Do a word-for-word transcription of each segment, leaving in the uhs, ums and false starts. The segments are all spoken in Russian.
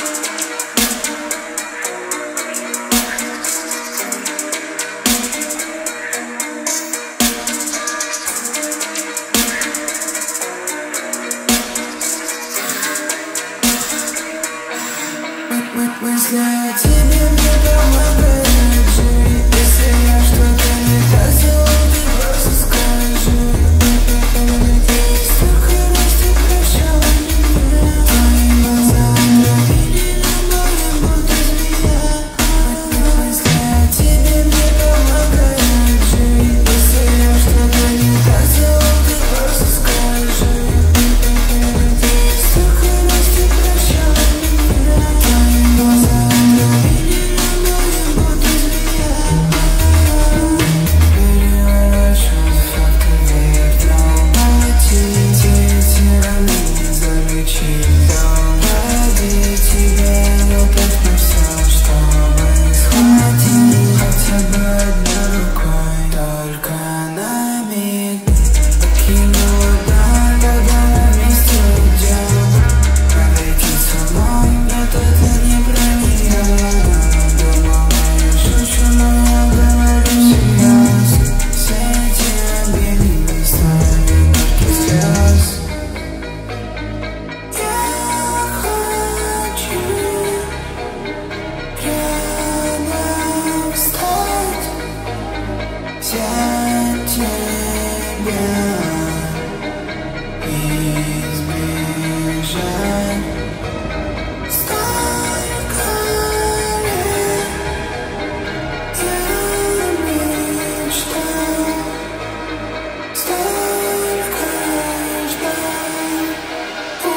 Мысли о тебе мне помогают жить. Если я что-то не так сделал, ты просто скажи. И столько раз ты прощала меня. Твои глаза любили любовь, будто змея. Мысли о тебе мне помогают жить. Если я что-то не так сделал, ты просто скажи. И столько раз ты прощала меня. Твои глаза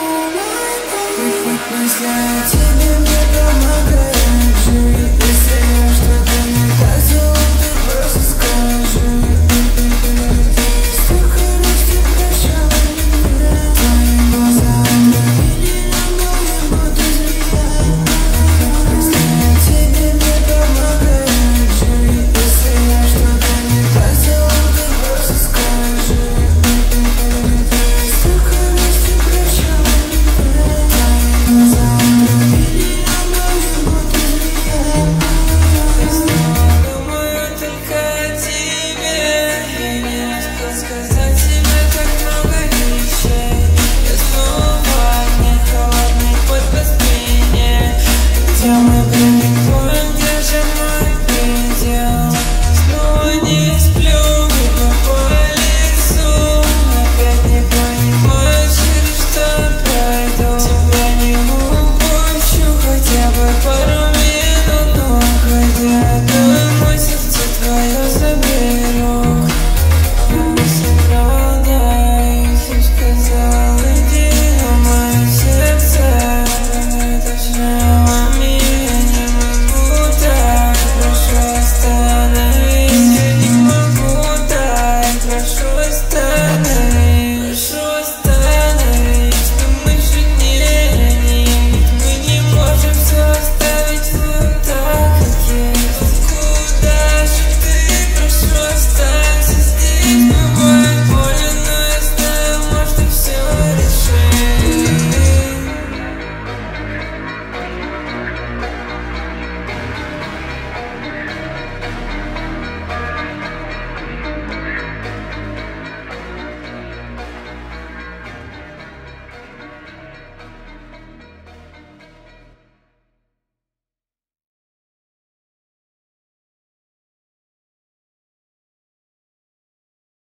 мысли о тебе мне помогают жить. Если